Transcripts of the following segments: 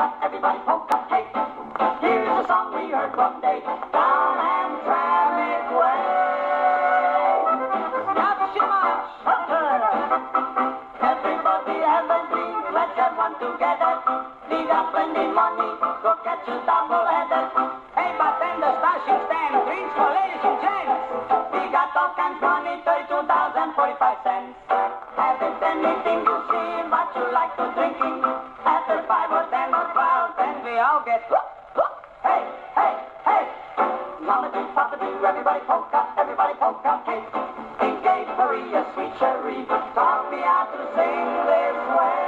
polka, everybody polka, hey. Here's a song we heard one day down Hamtramck Way. Everybody have a dream, let's have one together. Need a plenty money, go catch a double-header. Hey, bartender, starship stand, drinks for ladies and gents. We got all kinds of money, 32,045 cents. Have it anything you see, what you like to drinking. After 5 or 10 or 12, then we all get whoop, whoop. Hey, hey, hey. Mama do, Papa do, everybody polka, hey. In gay Korea, sweet cherry, taught me how to sing this way.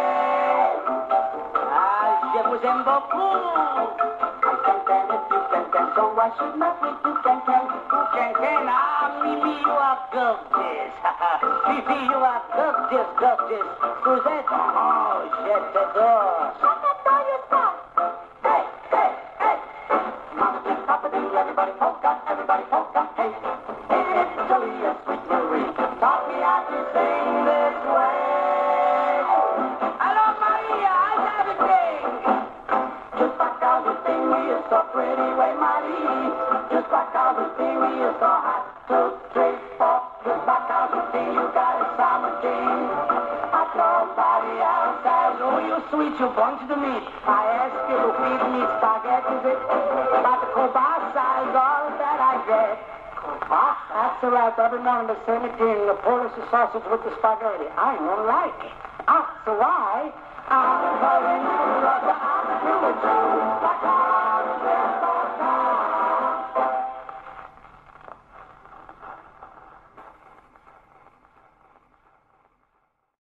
Je vous aime beaucoup. I can tell if you can tell, so why should not we do can tell? Who can tell? Ah, Mimi, you are gorgeous. Fifi, you are gorgeous. Suzette, oh, je t'adore. Je t'adore, you stop. Hey, hey, hey. Mama do, Papa do, everybody polka, hey. In Italy, a sweet Marie taught me how to sing this way. Hello, Maria, how's everything? Just like how the thing we is so pretty, way Marie. Just like how the thing we is so hot. 2, 3, 4. Just like how the thing you got a summer king. Like nobody else has. Oh, you sweet, you bunch of meat. I ask you to feed me spaghetti, is it? But the kielbasa is all that I get. That's right, every morning the same thing, the Polish sausage with the spaghetti. I don't like it. That's why I'm going to love the